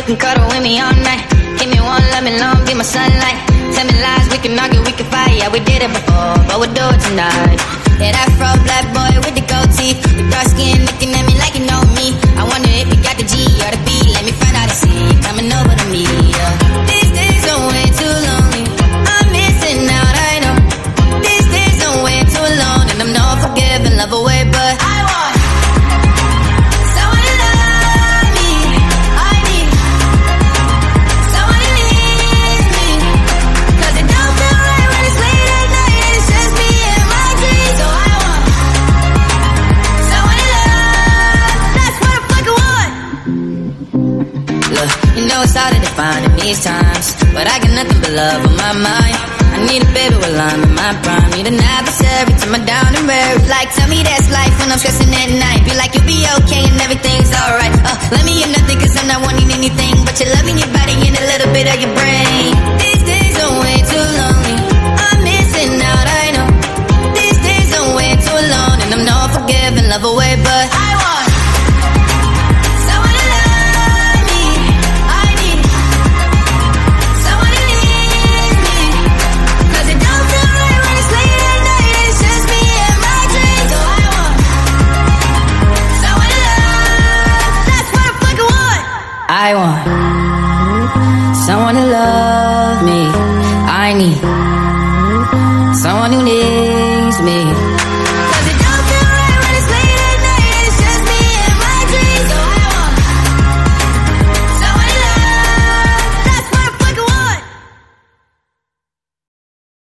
can cuddle with me all night. Give me one, let me long, be my sunlight. Tell me lies, we can argue, we can fight. Yeah, we did it before, but we'll do it tonight. Yeah, that fro black boy with the gold teeth, with dark skin, looking at me like you know me. I wonder if you got the G or the B. Let me find out and see you coming over to me. Yeah. These days are way too lonely. I'm missing out, I know. These days are way too alone, and I'm not forgiving, love away, but I want someone to love me. I need someone who needs me, 'cause it don't feel right when it's late at night and it's just me and my dreams. So I want someone to love. That's what I fucking want. Look, you know it's hard to define in these times, but I got nothing but love on my mind. I need a baby while I'm in my prime. Need an adversary to my down and weary. Like, tell me that's life when I'm stressing at night. Be like, you'll be okay and everything's alright. Let me hear nothing, 'cause I'm not wanting anything but you're loving your body and a little bit of your brain. These days are way too lonely. I'm missing out, I know. These days are way too alone, and I'm not forgiving, love away, but I want someone to love me. I need someone who needs me, 'cause it don't feel right when it's late at night and it's just me and my dreams. So I want someone to love. That's what I fucking want. I want someone to love me. I need someone who needs me.